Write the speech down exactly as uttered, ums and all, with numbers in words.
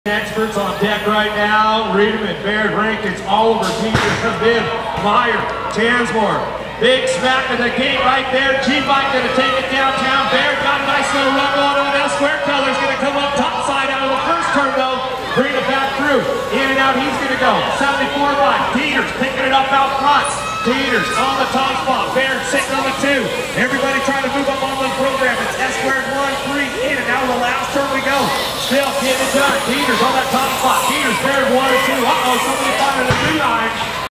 Experts on deck right now. Reedman, Baird, Rankins, Oliver, Teacher, Habib, Meyer, Tansmore. Big smack of the gate right there. G-Bike gonna take it downtown. Baird got a nice little run going on. Now Square Teller's gonna come up top side out of the first turn though. Bring it back through. In and out he's gonna go. seventy-four line. Teeters picking it up out front. Teeters on the top spot. Baird sitting on the two. Everybody trying to move up on the program. It's S squared one, three, in and out of the last turn we go. Still getting it done. Teeters on that top spot. Teeters, Baird one and two. Uh-oh, somebody finding a new line.